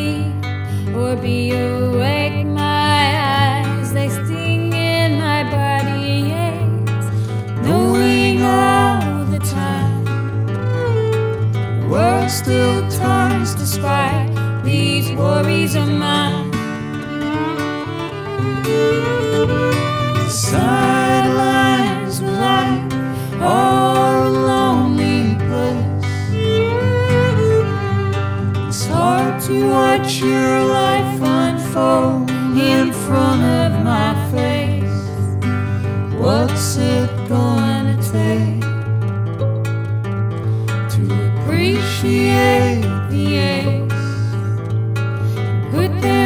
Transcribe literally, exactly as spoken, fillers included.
sleep or be awake. My eyes, they sting and my body aches, knowing all the time the world still turns despite these worries of mine. The sidelines of life are a lonely place. It's hard to watch your life unfold in front of my face. What's it gonna take to appreciate the ace? Put them